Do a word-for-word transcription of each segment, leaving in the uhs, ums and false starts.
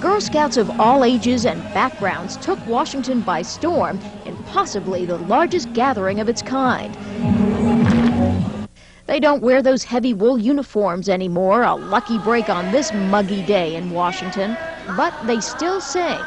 Girl Scouts of all ages and backgrounds took Washington by storm in possibly the largest gathering of its kind. They don't wear those heavy wool uniforms anymore, a lucky break on this muggy day in Washington, but they still sing.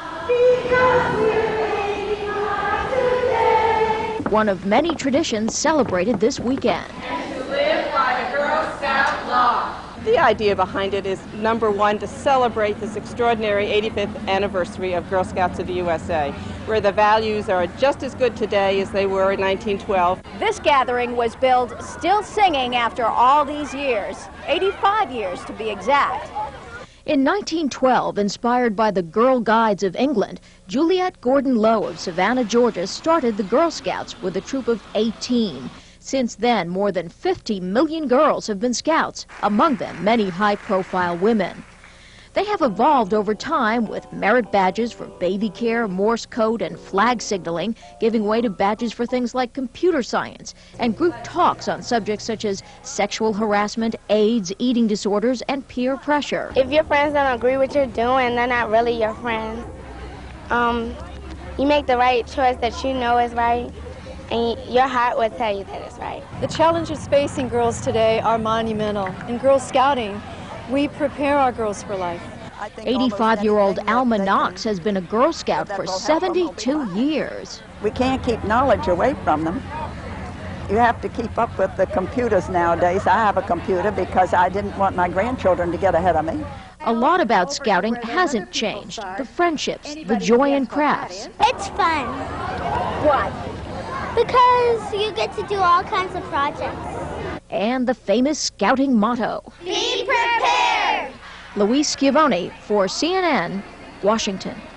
One of many traditions celebrated this weekend. And to live by the Girl Scout law. The idea behind it is, number one, to celebrate this extraordinary eighty-fifth anniversary of Girl Scouts of the U S A, where the values are just as good today as they were in nineteen twelve. This gathering was billed still singing after all these years, eighty-five years to be exact. In nineteen twelve, inspired by the Girl Guides of England, Juliette Gordon Low of Savannah, Georgia, started the Girl Scouts with a troop of eighteen. Since then, more than fifty million girls have been Scouts, among them many high-profile women. They have evolved over time with merit badges for baby care, Morse code, and flag signaling, giving way to badges for things like computer science, and group talks on subjects such as sexual harassment, AIDS, eating disorders, and peer pressure. If your friends don't agree with what you're doing, they're not really your friends. Um, you make the right choice that you know is right, and your heart will tell you that it's right. The challenges facing girls today are monumental. In Girl Scouting, we prepare our girls for life. eighty-five-year-old Alma Knox has been a Girl Scout for seventy-two years. We can't keep knowledge away from them. You have to keep up with the computers nowadays. I have a computer because I didn't want my grandchildren to get ahead of me. A lot about Scouting hasn't changed. The friendships, the joy in crafts. It's fun. Why? Because you get to do all kinds of projects. And the famous Scouting motto. Be prepared! Louise Schiavone for C N N, Washington.